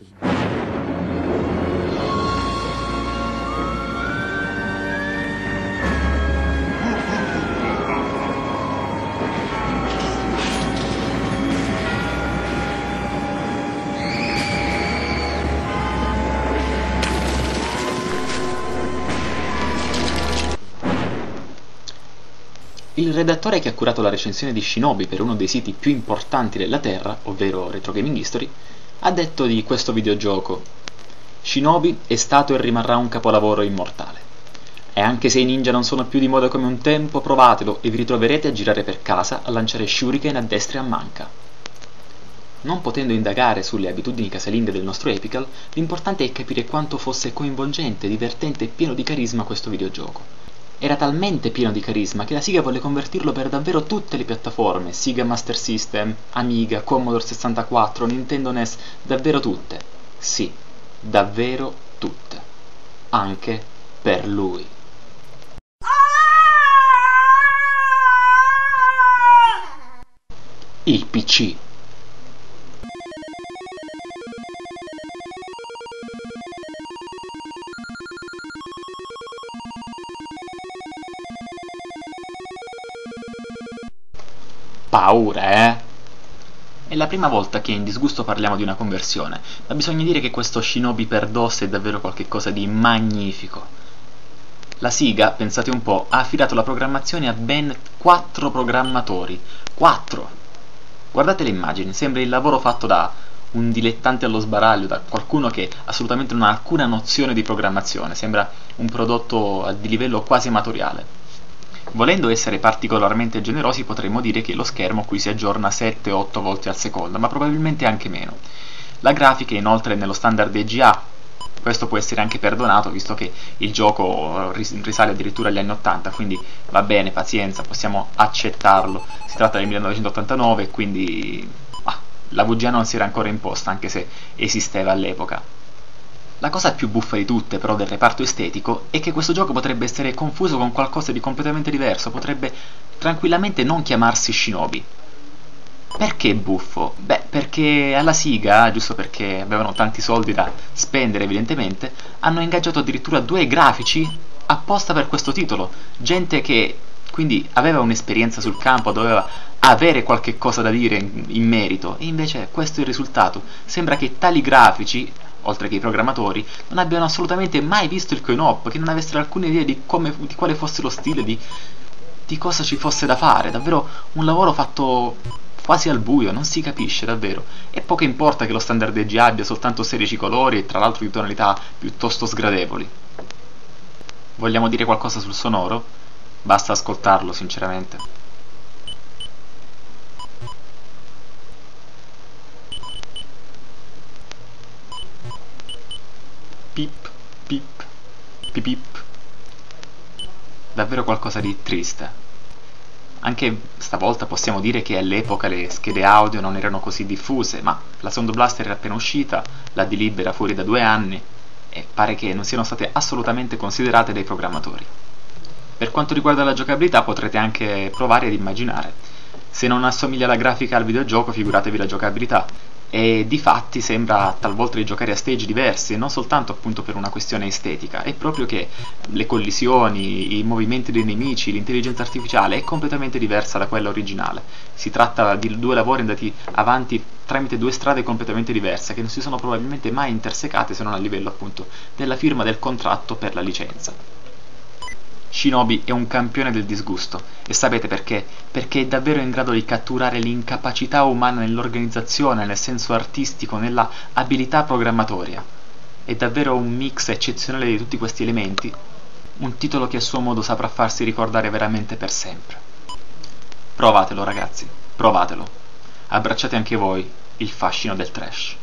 Il redattore che ha curato la recensione di Shinobi per uno dei siti più importanti della Terra, ovvero Retro Gaming History, ha detto di questo videogioco: Shinobi è stato e rimarrà un capolavoro immortale. E anche se i ninja non sono più di moda come un tempo, provatelo e vi ritroverete a girare per casa a lanciare shuriken a destra e a manca. Non potendo indagare sulle abitudini casalinghe del nostro Epical, l'importante è capire quanto fosse coinvolgente, divertente e pieno di carisma questo videogioco. Era talmente pieno di carisma che la Sega volle convertirlo per davvero tutte le piattaforme: Sega Master System, Amiga, Commodore 64, Nintendo NES, davvero tutte. Sì, davvero tutte. Anche per lui. Il PC. Paura, eh? È la prima volta che in Disgusto parliamo di una conversione, ma bisogna dire che questo Shinobi per DOS è davvero qualcosa di magnifico. La Sega, pensate un po', ha affidato la programmazione a ben 4 programmatori. 4! Guardate le immagini, sembra il lavoro fatto da un dilettante allo sbaraglio, da qualcuno che assolutamente non ha alcuna nozione di programmazione, sembra un prodotto di livello quasi amatoriale. Volendo essere particolarmente generosi potremmo dire che lo schermo qui si aggiorna 7-8 volte al secondo, ma probabilmente anche meno. La grafica è inoltre nello standard EGA, questo può essere anche perdonato visto che il gioco risale addirittura agli anni 80, quindi va bene, pazienza, possiamo accettarlo. Si tratta del 1989, quindi la VGA non si era ancora imposta, anche se esisteva all'epoca. La cosa più buffa di tutte, però, del reparto estetico è che questo gioco potrebbe essere confuso con qualcosa di completamente diverso, potrebbe tranquillamente non chiamarsi Shinobi. Perché buffo? Beh, perché alla Sega, giusto perché avevano tanti soldi da spendere evidentemente, hanno ingaggiato addirittura 2 grafici apposta per questo titolo. Gente che quindi aveva un'esperienza sul campo, doveva avere qualche cosa da dire in merito, e invece questo è il risultato. Sembra che tali grafici, oltre che i programmatori, non abbiano assolutamente mai visto il coin-op, che non avessero alcuna idea di quale fosse lo stile, di cosa ci fosse da fare. Davvero un lavoro fatto quasi al buio, non si capisce davvero. E poco importa che lo standard EGA abbia soltanto 16 colori e tra l'altro di tonalità piuttosto sgradevoli. Vogliamo dire qualcosa sul sonoro? Basta ascoltarlo, sinceramente. Pip, pip, pipip. Davvero qualcosa di triste. Anche stavolta possiamo dire che all'epoca le schede audio non erano così diffuse, ma la Sound Blaster era appena uscita, la D-Lib era fuori da 2 anni, e pare che non siano state assolutamente considerate dai programmatori. Per quanto riguarda la giocabilità potrete anche provare ad immaginare. Se non assomiglia la grafica al videogioco, figuratevi la giocabilità. E difatti sembra talvolta di giocare a stage diversi, e non soltanto appunto per una questione estetica, è proprio che le collisioni, i movimenti dei nemici, l'intelligenza artificiale è completamente diversa da quella originale. Si tratta di 2 lavori andati avanti tramite 2 strade completamente diverse, che non si sono probabilmente mai intersecate se non a livello appunto della firma del contratto per la licenza. Shinobi è un campione del disgusto, e sapete perché? Perché è davvero in grado di catturare l'incapacità umana nell'organizzazione, nel senso artistico, nella abilità programmatoria. È davvero un mix eccezionale di tutti questi elementi, un titolo che a suo modo saprà farsi ricordare veramente per sempre. Provatelo ragazzi, provatelo. Abbracciate anche voi il fascino del trash.